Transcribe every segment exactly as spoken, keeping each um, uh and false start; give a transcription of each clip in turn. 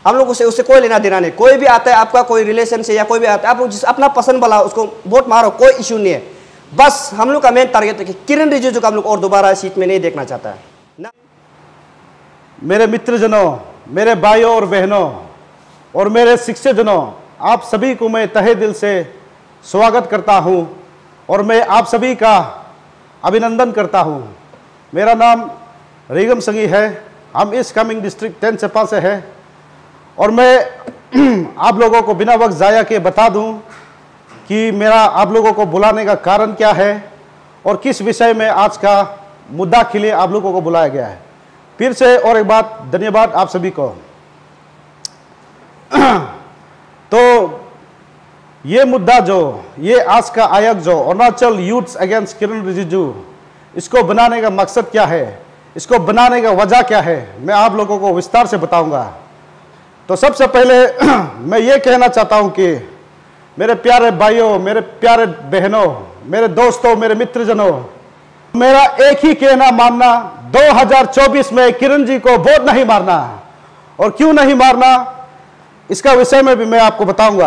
हम लोग उसे उससे कोई लेना देना नहीं। कोई भी आता है आपका कोई रिलेशन से या कोई भी आता है, आप लोग जिस अपना पसंद वाला उसको वोट मारो, कोई इशू नहीं है। बस हम लोग का मेन टारगेट है कि किरण रिजिजू को हम लोग और दोबारा सीट में नहीं देखना चाहता है ना। मेरे मित्रजनों, मेरे भाइयों और बहनों और मेरे शिक्षकजनों, आप सभी को मैं तहे दिल से स्वागत करता हूं और मैं आप सभी का अभिनंदन करता हूं। मेरा नाम रीगम संगी है, हम इस कमिंग डिस्ट्रिक्ट टेन सेपा से है और मैं आप लोगों को बिना वक्त ज़ाया के बता दूं कि मेरा आप लोगों को बुलाने का कारण क्या है और किस विषय में आज का मुद्दा के लिए आप लोगों को बुलाया गया है। फिर से और एक बात धन्यवाद आप सभी को। तो ये मुद्दा जो ये आज का आयोग जो अरुणाचल यूथ्स अगेंस्ट किरण रिजिजू, इसको बनाने का मकसद क्या है, इसको बनाने का वजह क्या है, मैं आप लोगों को विस्तार से बताऊंगा। तो सबसे पहले मैं ये कहना चाहता हूं कि मेरे प्यारे भाइयों, मेरे प्यारे बहनों, मेरे दोस्तों, मेरे मित्रजनों, मेरा एक ही कहना मानना, दो हज़ार चौबीस में किरण जी को वोट नहीं मारना। और क्यों नहीं मारना, इसका विषय में भी मैं आपको बताऊंगा।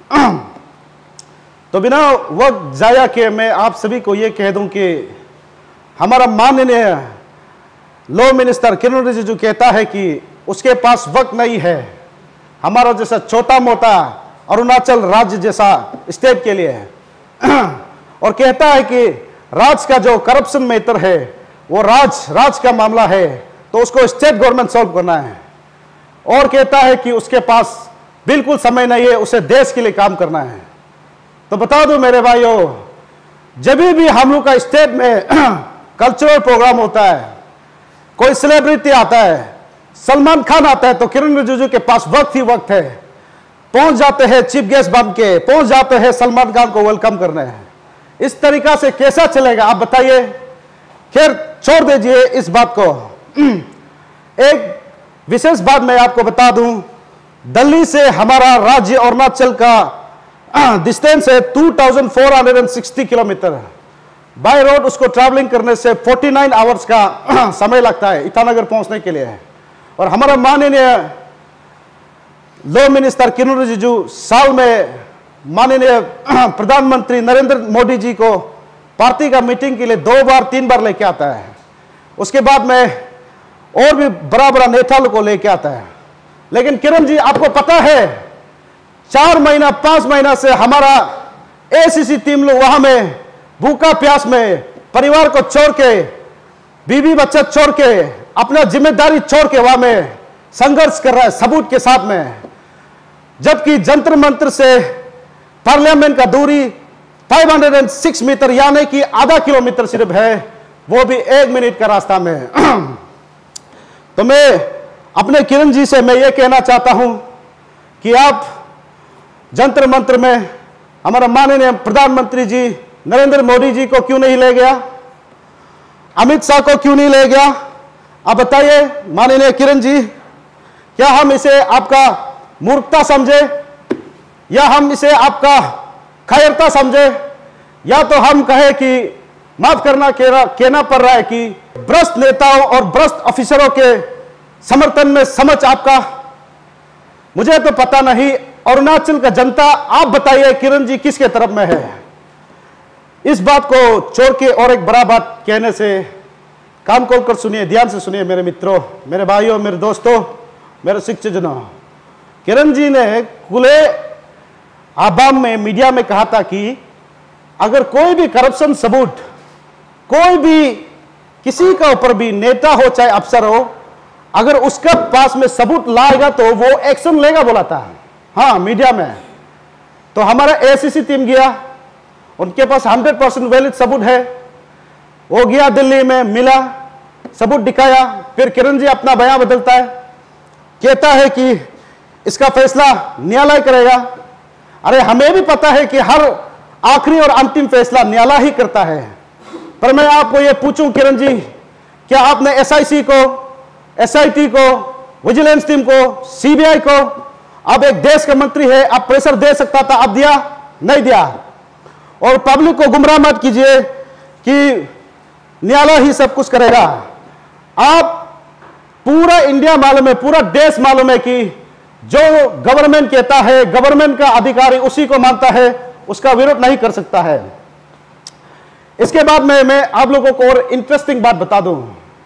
तो बिना वक्त जाया के मैं आप सभी को यह कह दूं कि हमारा माननीय लॉ मिनिस्टर किरण रिजिजू कहता है कि उसके पास वक्त नहीं है हमारा जैसा छोटा मोटा अरुणाचल राज्य जैसा स्टेट के लिए और कहता है कि राज का जो करप्शन मैटर है वो राज राज का मामला है, तो उसको स्टेट गवर्नमेंट सॉल्व करना है। और कहता है कि उसके पास बिल्कुल समय नहीं है, उसे देश के लिए काम करना है। तो बता दो मेरे भाइयों, जब भी हम लोग का स्टेट में कल्चरल प्रोग्राम होता है, कोई सेलिब्रिटी आता है, सलमान खान आता है, तो किरण रिजिजू के पास वक्त ही वक्त है, पहुंच जाते हैं चीफ गेस्ट बन के, पहुंच जाते हैं सलमान खान को वेलकम करने हैं। इस तरीका से कैसा चलेगा आप बताइए। खैर छोड़ दीजिए इस बात को। एक विशेष बात मैं आपको बता दूं, दिल्ली से हमारा राज्य अरुणाचल का डिस्टेंस है two thousand four hundred sixty kilometre. By road उसको ट्रैवलिंग करने से उनचास आवर्स का समय लगता है ईटानगर पहुंचने के लिए। और हमारा माननीय लॉ मिनिस्टर किरण रिजिजू साल में माननीय प्रधानमंत्री नरेंद्र मोदी जी को पार्टी का मीटिंग के लिए दो बार तीन बार लेके आता है। उसके बाद में और भी बड़ा बड़ा नेता को लेके आता है। लेकिन किरण जी आपको पता है, चार महीना पांच महीना से हमारा एसीसी टीम लोग वहां में भूखा प्यास में परिवार को छोड़ के, बीवी बच्चा छोड़ के, अपना जिम्मेदारी छोड़ के वहां में संघर्ष कर रहा है सबूत के साथ में। जबकि जंतर मंत्र से पार्लियामेंट का दूरी पाँच सौ छह मीटर यानी कि आधा किलोमीटर सिर्फ है, वो भी एक मिनट का रास्ता में। तो मैं अपने किरण जी से मैं ये कहना चाहता हूं कि आप जंतर मंत्र में हमारा माननीय प्रधानमंत्री जी नरेंद्र मोदी जी को क्यों नहीं ले गया, अमित शाह को क्यों नहीं ले गया, आप बताइए माननीय किरण जी। क्या हम इसे आपका मूर्खता समझे या हम इसे आपका कायरता समझे, या तो हम कहे कि माफ करना कहना पड़ रहा है कि भ्रष्ट नेताओं और भ्रष्ट अफिसरों के समर्थन में समझ आपका, मुझे तो पता नहीं। अरुणाचल का जनता आप बताइए किरण जी किसके तरफ में है। इस बात को छोड़ के और एक बड़ा बात कहने से काम खोल कर सुनिए, ध्यान से सुनिए मेरे मित्रों, मेरे भाइयों, मेरे दोस्तों, मेरे शिक्षकजनों। किरण जी ने खुले आवाम में मीडिया में कहा था कि अगर कोई भी करप्शन सबूत, कोई भी किसी का ऊपर भी नेता हो चाहे अफसर हो, अगर उसका पास में सबूत लाएगा तो वो एक्शन लेगा बोला था, हाँ मीडिया में। तो हमारा एसीसी टीम गया, उनके पास हंड्रेड परसेंट वैलिड सबूत है, वो गया दिल्ली में, मिला, सबूत दिखाया। फिर किरण जी अपना बयान बदलता है, कहता है कि इसका फैसला न्यायालय करेगा। अरे हमें भी पता है कि हर आखिरी और अंतिम फैसला न्यायालय ही करता है। पर मैं आपको यह पूछूं किरण जी, क्या आपने एसआईसी को, एसआईटी को, विजिलेंस टीम को, सीबीआई को, अब एक देश का मंत्री है, आप प्रेशर दे सकता था, आप दिया नहीं दिया। और पब्लिक को गुमराह मत कीजिए कि न्यायालय ही सब कुछ करेगा। आप पूरा इंडिया मालूम है, पूरा देश मालूम है कि जो गवर्नमेंट कहता है, गवर्नमेंट का अधिकारी उसी को मानता है, उसका विरोध नहीं कर सकता है। इसके बाद में मैं आप लोगों को और इंटरेस्टिंग बात बता दूं,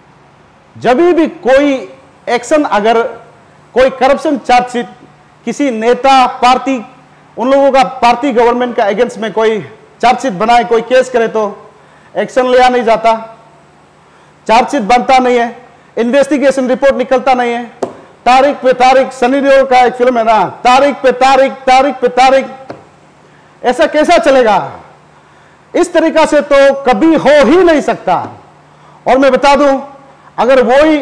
जब भी कोई एक्शन, अगर कोई करप्शन चार्जशीट किसी नेता, पार्टी, उन लोगों का पार्टी गवर्नमेंट का अगेंस्ट में कोई चार्जशीट बनाए, कोई केस करे तो एक्शन लिया नहीं जाता, चार्जशीट बनता नहीं है, इन्वेस्टिगेशन रिपोर्ट निकलता नहीं है, तारीख पे तारीख, सनी देओल का एक फिल्म है ना, तारीख पे तारीख, तारीख पे तारीख, ऐसा कैसा चलेगा? इस तरीका से तो कभी हो ही नहीं सकता। और मैं बता दूं, अगर वही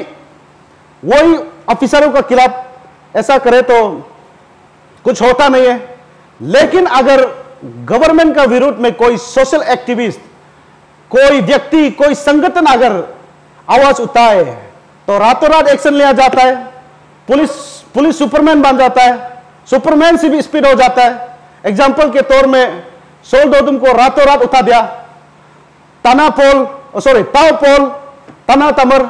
वही ऑफिसरों के खिलाफ ऐसा करे तो कुछ होता नहीं है, लेकिन अगर गवर्नमेंट का विरोध में कोई सोशल एक्टिविस्ट, कोई व्यक्ति, कोई संगठन अगर आवाज उठाए तो रातों रात एक्शन लिया जाता है। पुलिस पुलिस सुपरमैन बन जाता है, सुपरमैन से भी स्पीड हो जाता है। एग्जाम्पल के तौर में सोल डोडुम को रातों रात उठा दिया, तना पोल, सॉरी ताओ पोल, तना तमर,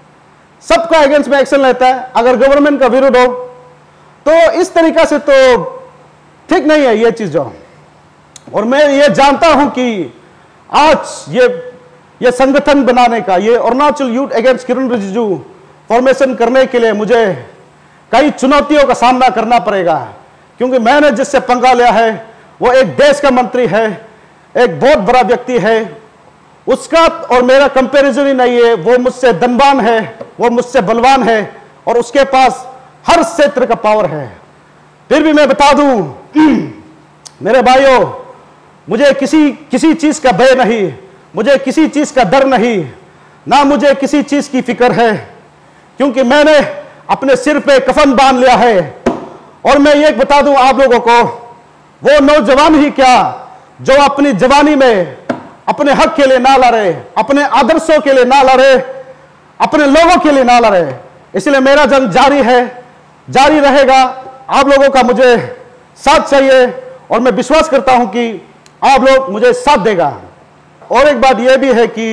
सबका अगेंस्ट में एक्शन लेता है अगर गवर्नमेंट का विरोध हो। तो इस तरीका से तो ठीक नहीं है ये चीज जो। और मैं ये जानता हूं कि आज ये ये संगठन बनाने का, ये Arunachal youth against Kiran Rijiju formation करने के लिए मुझे कई चुनौतियों का सामना करना पड़ेगा, क्योंकि मैंने जिससे पंगा लिया है वो एक देश का मंत्री है, एक बहुत बड़ा व्यक्ति है, उसका और मेरा कंपैरिजन ही नहीं है। वो मुझसे धनवान है, वो मुझसे बलवान है और उसके पास हर क्षेत्र का पावर है। फिर भी मैं बता दूं मेरे भाइयों, मुझे किसी किसी चीज का भय नहीं, मुझे किसी चीज का डर नहीं, ना मुझे किसी चीज की फिक्र है, क्योंकि मैंने अपने सिर पे कफन बांध लिया है। और मैं ये बता दूं आप लोगों को, वो नौजवान ही क्या जो अपनी जवानी में अपने हक के लिए ना लड़े, अपने आदर्शों के लिए ना लड़े, अपने लोगों के लिए ना लड़े। इसलिए मेरा जंग जारी है, जारी रहेगा। आप लोगों का मुझे साथ चाहिए और मैं विश्वास करता हूं कि आप लोग मुझे साथ देगा। और एक बात यह भी है कि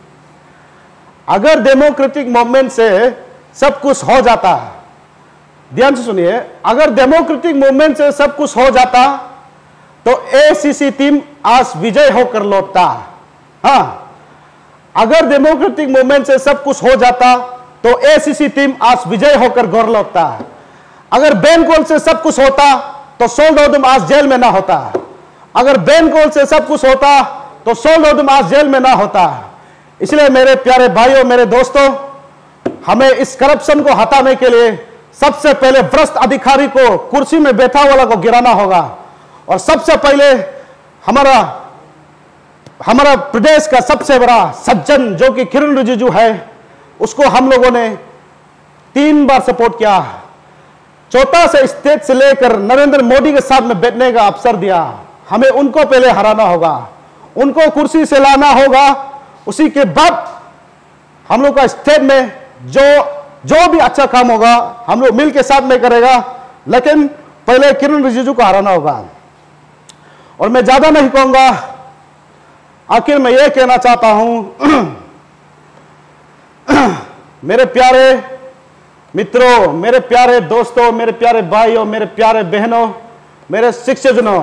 अगर डेमोक्रेटिक मूवमेंट से सब कुछ हो जाता, ध्यान से सुनिए, अगर डेमोक्रेटिक मूवमेंट से सब कुछ हो जाता तो एसीसी टीम आज विजय होकर लौटता। हाँ, अगर डेमोक्रेटिक मूवमेंट से सब कुछ हो जाता तो एसीसी टीम आज विजय होकर घर लौटता। अगर बेनकोल से सब कुछ होता तो सोल डोडुम आज जेल में ना होता। अगर बेनकोल से सब कुछ होता तो सोल डोडुम आज जेल में ना होता। इसलिए मेरे प्यारे भाइयों, मेरे दोस्तों, हमें इस करप्शन को हटाने के लिए सबसे पहले भ्रष्ट अधिकारी को, कुर्सी में बैठा वाला को गिराना होगा। और सबसे पहले हमारा हमारा प्रदेश का सबसे बड़ा सज्जन जो कि किरण रिजिजू है, उसको हम लोगों ने तीन बार सपोर्ट किया, चौथा से स्टेट से लेकर नरेंद्र मोदी के साथ में बैठने का अवसर दिया। हमें उनको पहले हराना होगा, उनको कुर्सी से लाना होगा, उसी के बाद हम लोग का स्टेट में जो जो भी अच्छा काम होगा हम लोग मिल के साथ में करेगा, लेकिन पहले किरण रिजिजू को हराना होगा। और मैं ज्यादा नहीं कहूंगा, आखिर मैं ये कहना चाहता हूं मेरे प्यारे मित्रों, मेरे प्यारे दोस्तों, मेरे प्यारे भाइयों, मेरे प्यारे बहनों, मेरे शिक्षकजनों,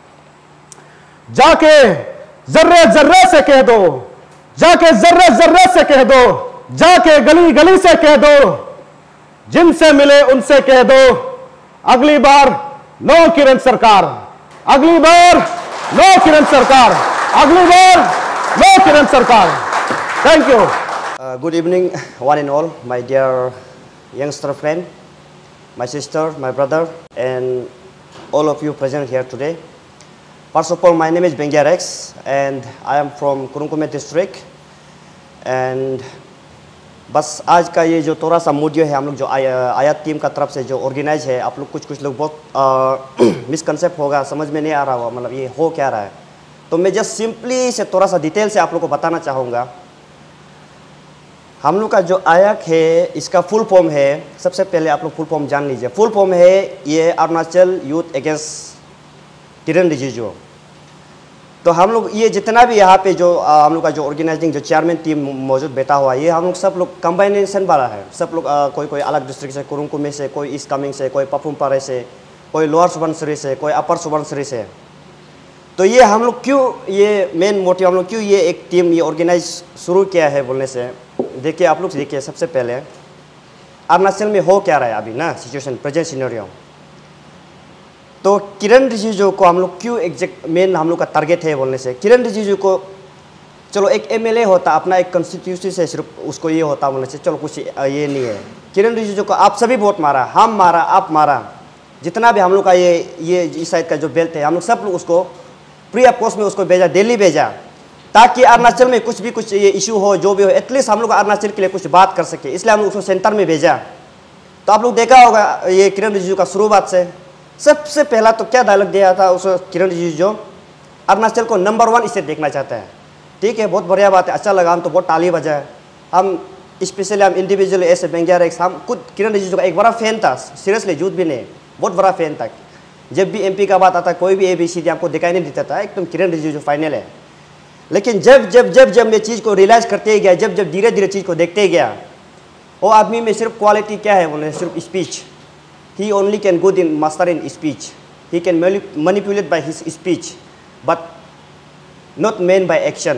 जाके जर्रे जर्रे से कह दो, जाके जर्रे जर्रे से कह दो, जाके गली गली से कह दो, जिनसे मिले उनसे कह दो, अगली बार नो किरण सरकार, अगली बार नो किरण सरकार, अगली बार नो किरण सरकार। Thank you. Good evening, one and all, my dear youngster friend, my sister, my brother, and all of you present here today. First of all, my name is Bengia Rex, and I am from Kurungkume district. And बस आज का ये जो थोड़ा सा मूडियो है, हम लोग जो आया, आयात टीम का तरफ से जो ऑर्गेनाइज है, आप लोग कुछ कुछ लोग बहुत मिसकंसेप्ट होगा, समझ में नहीं आ रहा होगा, मतलब ये हो क्या रहा है। तो मैं जस्ट सिंपली से थोड़ा सा डिटेल से आप लोग को बताना चाहूँगा। हम लोग का जो आयाक है, इसका फुल फॉर्म है, सबसे पहले आप लोग फुल फॉर्म जान लीजिए। फुल फॉर्म है ये अरुणाचल यूथ अगेंस्ट किरण रिजिजू। तो हम लोग ये जितना भी यहाँ पे जो आ, हम लोग का जो ऑर्गेनाइजिंग जो चेयरमैन टीम मौजूद बैठा हुआ है, ये हम लोग सब लोग कम्बाइनेशन वाला है। सब लोग आ, कोई कोई अलग डिस्ट्रिक्ट से, कुरुंकुमे से, कोई ईस्ट कामेंग से, कोई पपुमपारे से, कोई लोअर सुबनसिरी से, कोई अपर सुबनसिरी से। तो ये हम लोग क्यों ये मेन मोटिव हम लोग क्यों ये एक टीम ये ऑर्गेनाइज शुरू किया है बोलने से, देखिए आप लोग देखिए, सबसे पहले अरुणाचल में हो क्या रहा है अभी ना सिचुएशन, प्रेजेंट सिनेरियो। तो किरण रिजिजू को हम लोग क्यों एग्जैक्ट मेन हम लोग का टारगेट है बोलने से, किरण रिजिजू को चलो एक एमएलए होता, अपना एक कॉन्स्टिट्यूंसी से सिर्फ उसको ये होता बोलने से चलो कुछ ये नहीं है। किरण रिजिजू को आप सभी वोट मारा, हम मारा, आप मारा, जितना भी हम लोग का ये ये इस साइड का जो बेल्ट है, हम लोग सब लोग उसको प्री ऑफ पोस्ट में उसको भेजा, दिल्ली भेजा, ताकि अरुणाचल में कुछ भी कुछ ये इशू हो, जो भी हो, एटलीस्ट हम लोग अरुणाचल के लिए कुछ बात कर सके, इसलिए हम लोग उसको सेंटर में भेजा। तो आप लोग देखा होगा ये किरण रिजिजू का शुरुआत से सबसे पहला तो क्या डायलॉग दिया था उस किरण रिजिजू, जो अरुणाचल को नंबर वन स्टेट देखना चाहते हैं। ठीक है, बहुत बढ़िया बात है, अच्छा लगा, हम तो बहुत ताली बजाए। हम स्पेशली हम इंडिविजुअल ऐसे बेंगेर हम खुद किरण रिजिजू का एक बड़ा फैन था, सीरियसली झूठ भी नहीं, बहुत बड़ा फैन था। जब भी एमपी का बात आता, कोई भी एबीसी आपको दिखाई नहीं देता था, एकदम किरण रिजिजू फाइनल है। लेकिन जब जब जब जब मैं चीज़ को रियलाइज़ करते ही गया, जब जब धीरे धीरे चीज़ को देखते ही गया, वो आदमी में सिर्फ क्वालिटी क्या है बोले, सिर्फ speech. He only can good in master in speech, he can manipulate by his speech but not men by action.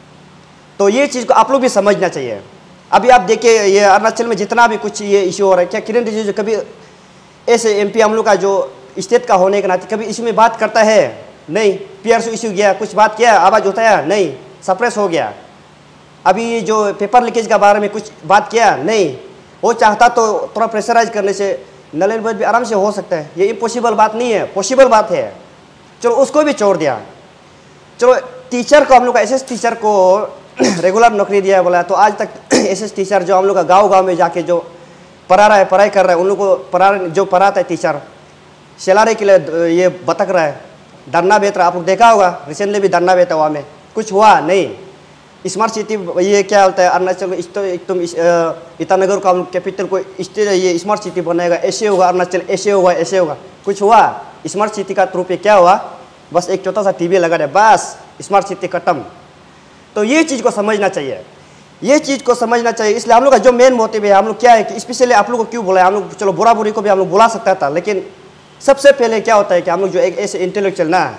तो ये चीज़ को आप लोग भी समझना चाहिए। अभी आप देखिए ये अरुणाचल में जितना भी कुछ ये इशू हो रहा है, क्या किरण रिजिजू कभी ऐसे एमपी हम लोग का जो स्टेट का होने के नाते कभी इसमें बात करता है? नहीं। पीआरसी इशू गया, कुछ बात किया, आवाज़ उठाया? नहीं, सप्रेस हो गया। अभी जो पेपर लीकेज के बारे में कुछ बात किया? नहीं। वो चाहता तो थोड़ा प्रेशराइज करने से नलिन भी आराम से हो सकता है, ये इम्पॉसिबल बात नहीं है, पॉसिबल बात है। चलो उसको भी छोड़ दिया। चलो टीचर को हम लोग का एस एस टीचर को रेगुलर नौकरी दिया बोला, तो आज तक एस एस टीचर जो हम लोग का गाँव गाँव में जाके जो पढ़ा रहा है, पढ़ाई कर रहा है, उन लोग को पढ़ा जो पढ़ाता है टीचर, सैलरी के लिए ये भटक रहा है, धरना बेच रहा। आप लोग देखा होगा रिसेंटली भी धरना बेचा हुआ में कुछ हुआ नहीं। स्मार्ट सिटी ये क्या होता है, अरुणाचल में एकदम ईटानगर को हम लोग कैपिटल को स्टेट ये स्मार्ट सिटी बनाएगा, ऐसे होगा अरुणाचल, ऐसे होगा, ऐसे होगा, कुछ हुआ? स्मार्ट सिटी का थ्रू पे क्या हुआ? बस एक छोटा सा टीवी लगा है, बस स्मार्ट सिटी खत्म। तो ये चीज़ को समझना चाहिए, ये चीज़ को समझना चाहिए। इसलिए हम लोग का जो मेन मोटिव है, हम लोग क्या है कि स्पेशली आप लोग को क्यों बोला है, हम लोग चलो बुरा बुरी को भी हम लोग बुला सकता था, लेकिन सबसे पहले क्या होता है कि हम लोग जो एक ऐसे इंटेलेक्चुअल ना,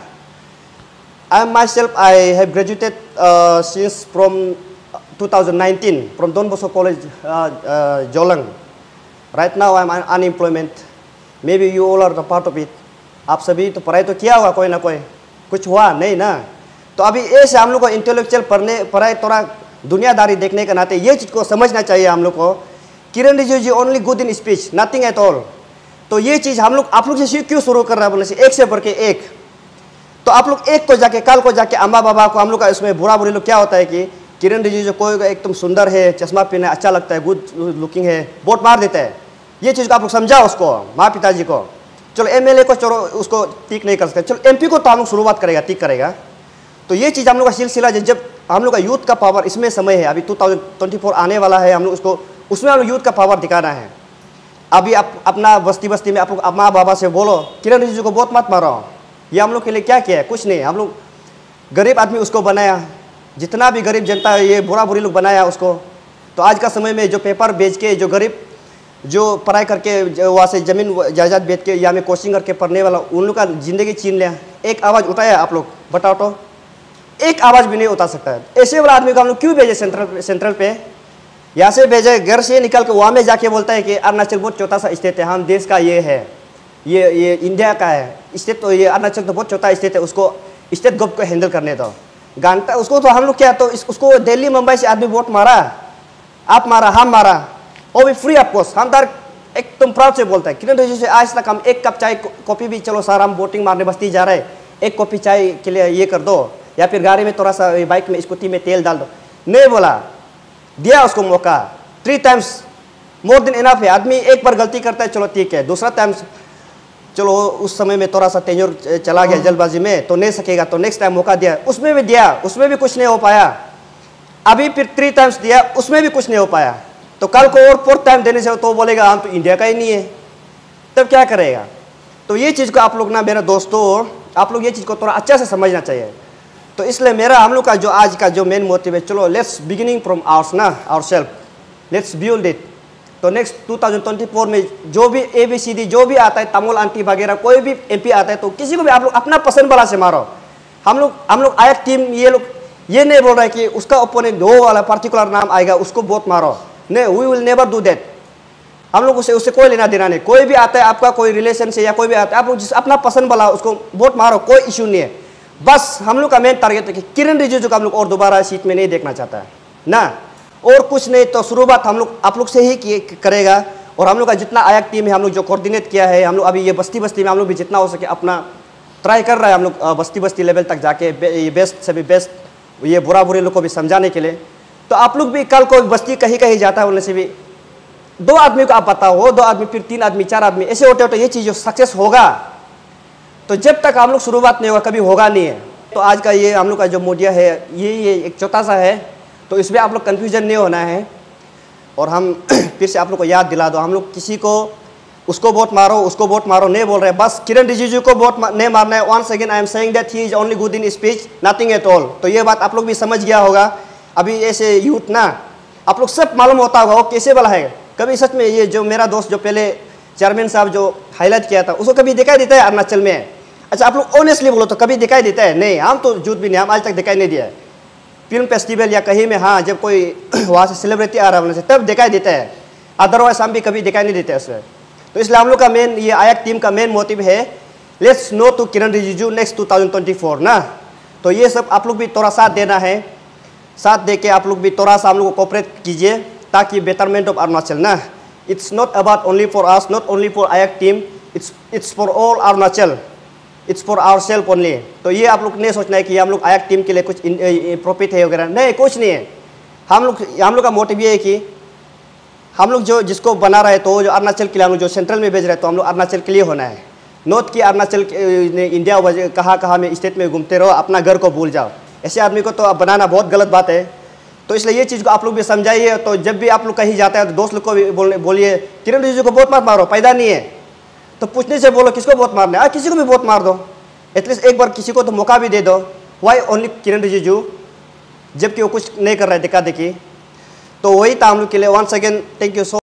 I am myself I have graduated since from two thousand nineteen from Don Bosco college Jollang. Right now I am unemployment, maybe you all are the part of it. आप सभी तो पढ़ाई तो किया होगा कोई ना कोई, कुछ हुआ नहीं ना। तो अभी ऐसे हम लोग को इंटेलेक्चुअल पढ़ने पढ़ाई थोड़ा दुनियादारी देखने के नाते ये चीज़ को समझना चाहिए हम लोग को। Kiran Rijiju only good in speech, nothing at all. तो ये चीज़ हम लोग आप लोग से क्यों शुरू कर रहा है बोलने से, एक से बढ़ के एक। तो आप लोग एक को जाके कल को जाके अम्मा बाबा को हम लोग का इसमें बुरा बुरी लोग क्या होता है कि किरण रिजिजू कोई एकदम सुंदर है, चश्मा पहना अच्छा लगता है, गुड लुकिंग है, वोट मार देता है। ये चीज़ को आप लोग समझाओ उसको, माँ पिताजी को। चलो एमएलए को चलो उसको ठीक नहीं कर सकते, चलो एमपी को तो हम लोग शुरुआत करेगा, ठीक करेगा। तो ये चीज़ हम लोग का सिलसिला जब हम लोग का यूथ का पावर इसमें समय है, अभी टू थाउजेंड ट्वेंटी फोर आने वाला है, हम लोग उसको उसमें हम लोग यूथ का पावर दिखाना है। अभी आप अपना बस्ती बस्ती में आप लोग माँ बाबा से बोलो किरण रिजिजू को बहुत मत मारो, ये हम लोग के लिए क्या किया है, कुछ नहीं। हम लोग गरीब आदमी उसको बनाया, जितना भी गरीब जनता है ये बुरा बुरी लोग बनाया उसको। तो आज का समय में जो पेपर बेच के जो गरीब जो पढ़ाई करके वहाँ से ज़मीन जायदाद बेच के या में कोचिंग करके पढ़ने वाला, उन लोग का ज़िंदगी छीन लिया। एक आवाज़ उठाया आप लोग, बताओ तो एक आवाज़ भी नहीं उठा सकता है। ऐसे वाला आदमी को हम लोग क्यों भेजे सेंट्रल सेंट्रल पे, यहाँ से भेजे, घर से निकल के वहाँ में जाके बोलता है कि अरुणाचल बहुत छोटा सा स्टेट है, हम देश का ये है, ये ये इंडिया का है स्टेट, तो ये अरुणाचल तो बहुत छोटा स्टेट है, उसको स्टेट गवर्नमेंट को हैंडल करने दो। घंटा उसको तो हम लोग क्या, तो उसको दिल्ली मुंबई से आदमी वोट मारा, आप मारा, हम मारा, वो भी फ्री ऑफ कॉस्ट। हम दर एकदम प्राउड से बोलता है किरण रिजिजू से आज तक हम एक कप चाय कॉफ़ी भी, चलो सर हम वोटिंग मारने बस्ती जा रहे हैं, एक कॉफ़ी चाय के लिए ये कर दो, या फिर गाड़ी में थोड़ा सा बाइक में स्कूटी में तेल डाल दो, नहीं बोला, दिया उसको मौका। Three times more than enough है। आदमी एक बार गलती करता है, चलो ठीक है, दूसरा टाइम चलो उस समय में थोड़ा सा तेजोर चला गया जल्दबाजी में, तो नहीं सकेगा, तो नेक्स्ट टाइम मौका दिया, उसमें भी दिया, उसमें भी कुछ नहीं हो पाया। अभी फिर थ्री टाइम्स दिया, उसमें भी कुछ नहीं हो पाया। तो कल को और फोर्थ टाइम देने से तो बोलेगा हम तो इंडिया का ही नहीं है, तब क्या करेगा। तो ये चीज़ को आप लोग ना मेरे दोस्तों, आप लोग ये चीज़ को थोड़ा अच्छा से समझना चाहिए। तो इसलिए मेरा हम लोग का जो आज का जो मेन मोटिव है, चलो लेट्स बिगिनिंग फ्रॉम आवर्स ना our self, let's build it. तो next two thousand twenty four में जो भी ए बी सी डी जो भी आता है, तमुल आंटी वगैरह कोई भी एम पी आता है, तो किसी को भी आप लोग अपना पसंद वाला से मारो। हम लोग हम लोग आया टीम, ये लोग ये नहीं बोल रहा है कि उसका ओपोनेंट दो वाला पर्टिकुलर नाम आएगा उसको वोट मारो, नहीं, we will never do that. हम लोग उसे उससे कोई लेना देना नहीं। कोई भी आता है आपका कोई रिलेशन से या कोई भी आता है, आप लोग जिस अपना पसंद वाला उसको वोट मारो, कोई इशू नहीं है। बस हम लोग का मेन टारगेट है कि किरण रिजिजू को हम लोग और दोबारा सीट में नहीं देखना चाहता है ना, और कुछ नहीं। तो शुरुआत हम लोग आप लोग से ही करेगा, और हम लोग का जितना आयक टीम है, हम लोग जो कोऑर्डिनेट किया है, हम लोग अभी ये बस्ती बस्ती में हम लोग भी जितना हो सके अपना ट्राई कर रहा है। हम लोग बस्ती बस्ती लेवल तक जाके ये बेस्ट से भी बेस्ट ये बुरा बुरे लोग को भी समझाने के लिए। तो आप लोग भी कल को बस्ती कहीं कहीं जाता है, उनमें से भी दो आदमी को आप बताओ, दो आदमी, फिर तीन आदमी, चार आदमी, ऐसे होते होते ये चीज़ सक्सेस होगा। तो जब तक हम लोग शुरुआत नहीं होगा कभी होगा नहीं है। तो आज का ये हम लोग का जो मीडिया है, ये ये एक छोटा सा है, तो इसमें आप लोग कन्फ्यूजन नहीं होना है। और हम फिर से आप लोग को याद दिला दो, हम लोग किसी को उसको वोट मारो उसको वोट मारो नहीं बोल रहे, बस किरण रिजिजू को वोट नहीं मारना है। Once again I am saying that he is only good in speech, nothing at all. तो ये बात आप लोग भी समझ गया होगा। अभी ऐसे यूथ ना आप लोग सब मालूम होता होगा वो कैसे वाला है। कभी सच में ये जो मेरा दोस्त जो पहले चेयरमैन साहब जो हाईलाइट किया था, उसको कभी दिखाई देता है अरुणाचल में? अच्छा आप लोग ऑनेस्टली बोलो तो कभी दिखाई देता है? नहीं, हम तो झूठ भी नहीं, हम आज तक दिखाई नहीं दिया है। फिल्म फेस्टिवल या कहीं में, हाँ, जब कोई वहाँ से सेलिब्रिटी आ रहा है तब दिखाई देता है, अदरवाइज हम भी कभी दिखाई नहीं देते उसमें। तो इसलिए हम लोग का मेन ये आयक टीम का मेन मोटिव है, let's know to Kiran Rijiju next two thousand twenty four ना। तो ये सब आप लोग भी थोड़ा साथ देना है, साथ दे के आप लोग भी थोड़ा सा हम लोग को कोऑपरेट कीजिए, ताकि बेटरमेंट ऑफ अरुणाचल ना, it's not about only for us, not only for AYAK team, it's it's for all Arunachal, it's for our self only. तो ये आप लोग नहीं सोचना है कि हम लोग आयक टीम के लिए कुछ प्रॉफिट है वगैरह, नहीं, कुछ नहीं है। हम लोग हम लोग का मोटिव ये है कि हम लोग जो जिसको बना रहे, तो जो अरुणाचल के लिए हम लोग जो सेंट्रल में भेज रहे हैं, तो हम लोग अरुणाचल के लिए होना है, नॉट कि अरुणाचल इंडिया कहाँ कहाँ में स्टेट में घूमते रहो, अपना घर को भूल जाओ। ऐसे आदमी को तो बनाना बहुत गलत बात है। तो इसलिए ये चीज़ को आप लोग भी समझाइए। तो जब भी आप लोग कहीं जाते हैं तो दोस्त लोग को भी बोलने बोलिए किरण रिजिजू को बहुत मत मारो, पैदा नहीं है तो पूछने से बोलो किसको वोट मारना है, किसी को भी वोट मार दो, एटलीस्ट एक बार किसी को तो मौका भी दे दो। वाई ओनली किरण रिजिजू, जबकि वो कुछ नहीं कर रहा है देखा देखी। तो वही था हम लोग के लिए। Once again thank you so